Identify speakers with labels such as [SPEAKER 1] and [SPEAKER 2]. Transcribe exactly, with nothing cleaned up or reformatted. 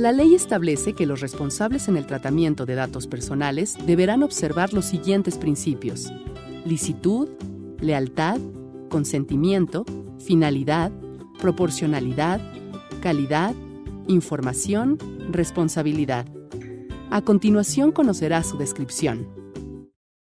[SPEAKER 1] La ley establece que los responsables en el tratamiento de datos personales deberán observar los siguientes principios: licitud, lealtad, consentimiento, finalidad, proporcionalidad, calidad, información, responsabilidad. A continuación conocerás su descripción.